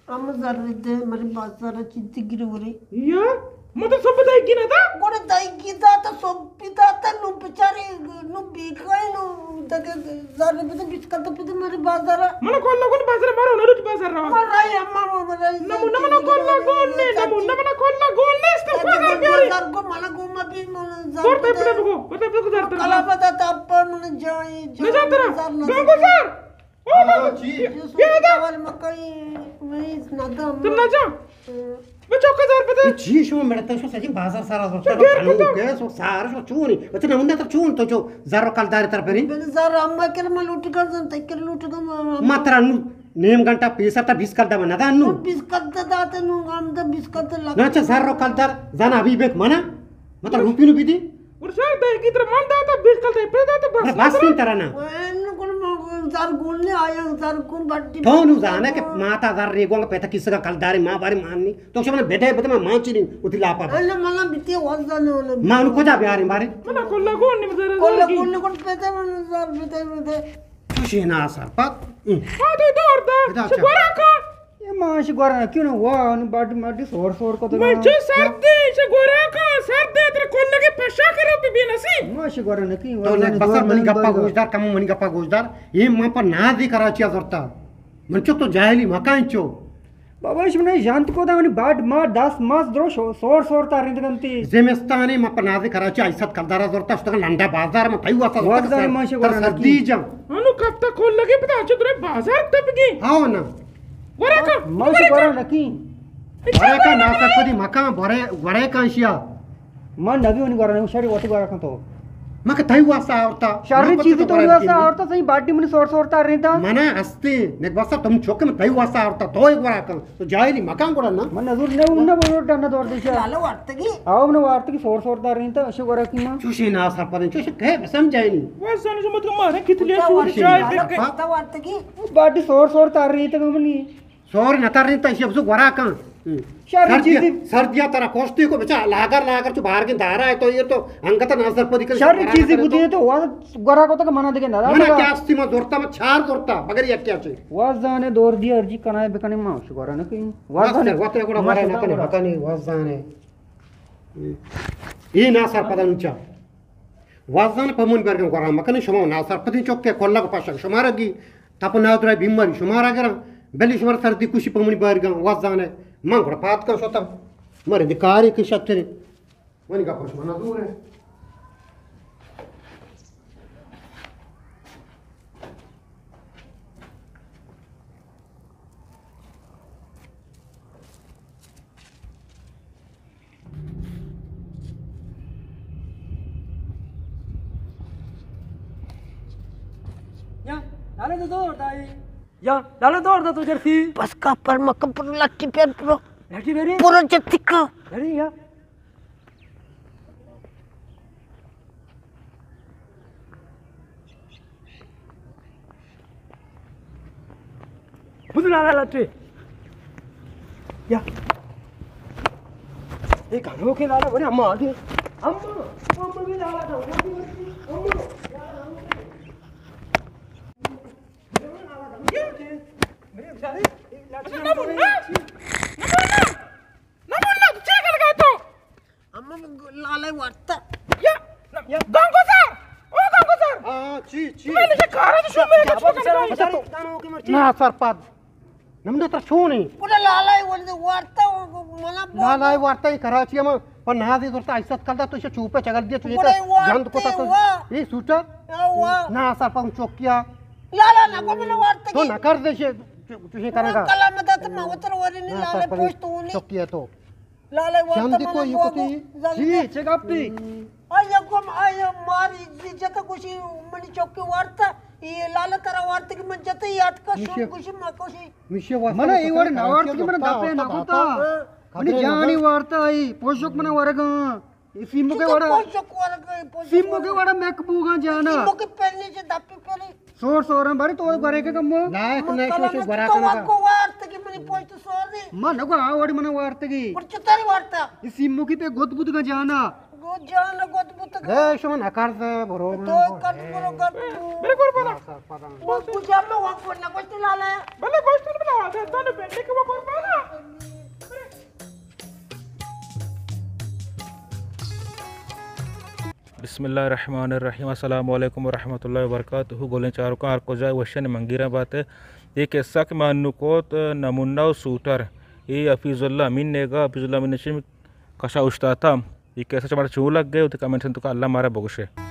अम्मा जरूरत है मेरी बात जरा चिंती गिरी हो रही या मतलब सब बताई की ना था गोरे दाई की था तो सब पिता था नु बेचारे नु बेकाई नु तक जरूरत है बिस्कुट तो पिता मेरी बात जरा मन कोल्ला कोन बाजार मारो नरुच बाजार रहा मराई अम्मा मराई नमु नमु कोल्ला गोन्ने नमु नमु कोल्ला गोन्ने इसके बाजार प्यारी जर को मला गोमा भी मला कोर पे बता को जाता कला बता तब मन जाई न जाता गंगो सर ओ जी ये वाले मकई मैं नदा तुम ना जा मैं चौका जार पता जी शो मेडता शो सजी बाजार सारा जोता खानु के सो सारा शो चूनी वचन उन्ने तर चून तो जो जरो कलदारी तर पेरी जर अम्मा के मैं लूट कर तक्कर लूट कर मात्र नेम गंटा पीसरता बिस्कट दा मना दानु बिस्कट दाते नु हम द बिस्कट लग नचा जरो कलदार जाना अभी बेक मना मतलब रुपी नु बिदी और शायद की तरह मन दाता बिस्कट पे दाता बस नहीं तरना जर गुलने आया जर गुल बट्टी तो नु जाना के माता जर रेगोंग पेता किसका कलदारी मां बारी माननी तो शमन बेटे बत में मां चिनी उती लापा अल्ले मला बिते वजन वाला मां नु खोजा बिहारी बारी मना कोल्ला गोन्ने मजरा कोल्ला कोन पेते मन जर बिते खुशी ना सर पत हां दे दौड़दा गोरा का ये माश गोरा क्यों ना वो बाट माटी सोर सोर को तो मैं जो सर्दी से गोरा का सर्दी तेरे कोल्ले के पशा करो पे भी नसी माश गोरा न की तो लेक बसर मनी गप्पा गोजदार कम मनी गप्पा गोजदार ये मां पर ना दी कराची जोरता मनचो तो जाहली मकान चो बाबा इसमें शांत को दा बाट मा 10 मास द्रो सोर सोर ता रिंद गंती जेमेस्ताने मां पर ना दी कराची ऐसा कलदारा जोरता उस लंडा बाजार में थई वासा वागदार माश गोरा न सर्दी जा अनु कब तक खोल लगे पता अच्छे तेरे बाजार तब की आओ ना गोरा का माश गोरा न की भरे का ना सकती मकान भरे वरे कांशिया मन नबी उन गोरा न शरी वटी गोरा का तो मक थई वासा आवता शरी चीज तो वासा आवता सही बाटी मन सोर सोर ता रिंदा मना अस्ति ने बसा तुम छोके में थई वासा आवता तो एक वरा का तो जायली मकान कोड़ा ना मन नजर ने उन्न बोलो डन दौर दिशा लालो वाटते की आओ मन वार्त की सोर सोर ता रिंदा अशो गोरा की मां चुशी ना सरपंच चुशी कहे समझायनी वो सन जो मत मारे कितले शूट चाय देख के वाटते वाटते की बाटी सोर सोर ता रही तो मनी सोर नतर नहीं तैसे अब वरा का सर्दिया तरह कोष्टी को बचा लागर जो बाहर के धारा है तो ये तो अंगत नजर पर दिख सारी चीजें बुद्धि है तो वो गोरा को तो मना देके ना मना क्या अस्ति में जोरता में छार जोरता बगर ये क्या चाहिए वाजाने दौर दिया अर्जी कनाए बेकने माउस गोरा न कहीं वाजाने वाते कोड़ा मारे न कने हकानी वाजाने ये ना सर पता नुचा वाजाने पमुन बर्गन गोरा मकने शमो ना सर पति चौक के कोल्ला को पाशा शुमारगी तप ना उतरा बीमारी शुमारा गरा बेली शुमार सर्दी कुशी पमुन बर्गन वाजाने मंगड़ पात का सोता मरे दिकारी के शक्ति मनी का खुश मना दूर है या डाले तो दौड़ दाई या डाले दौड़ दा तू जर्सी बस का पर मकम पर लट्टी पे पूरा लटी मेरी पूरा जत्ती का अरे या बुझ ला लटी या ये गानो के लाला बने अम्मा आदि अम्मा भी लाला था अम्मा लाले वाटता या गंगो सर ओ गंगो सर हां जी मैंने से कार तो सुन मेरे को ना सर पद नमने तर छोनी पूरा लाले वाटता मला लालाई वार्ता ही कराची में पर ना दे दोस्ता ऐसा करदा तो इसे चुपे चगल दिया तुझे तो जंत को तो ये सूटर ना सर पर चौकिया लाला ना को मला वाटता तो ना कर दे तुझे करेगा कला में तो मावतर वरी नहीं लाले पोस्ट होनी चौकिया तो लाले वाटता शांति को ये कोती जी चेकअपटी आया कोम आया मारी इज्जत कुशी मनी चौकी वाटता ये लाला तरा वाटता की मन जते याद का सुन कुशी मकोशी मिशे वार्ता मने ई वार नावार्त की मने दापे नाकुता मने जानी वार्ता आई पोषक मने वरग सिमो के वाड़ा सिमो के वाड़ा मैकबूगा जाना सिमो के पहले से दापे पहले सोर सोर बारी तो करे के कम नायक नहीं तो बरा तो को वार्ता की मनी पोस्ट सोर दी मन को आवाड़ी मने वार्ता की पर चतारी वार्ता ई सिमो की पे गोद बुद का जाना जान गोत बुत ए शुमन हकार से बरो तो कट बरो कट मेरे को बोला वो कुछ हम लोग वहां पर ना कुछ लाला भले गोश्त नहीं बनावा दे तो बेटे के वो करना बिस्मिल्लाहिर्रहमानिर्रहीम अस्सलाम वालेकुम वरहमतुल्लाहि वबरकातुहू गोलें चारों का को जाए वशन मंगीरा बात है ये किस्सा के मानुकोत नमुन्ना सूटर ये हफीजुल्लाह अमीन नेगा हफीजुल्लाह अमीन नशीम कशा उस्ता था ये कैसा हमारा चू लग गए तो कमेंट तो अल्लाह मारा बगुशे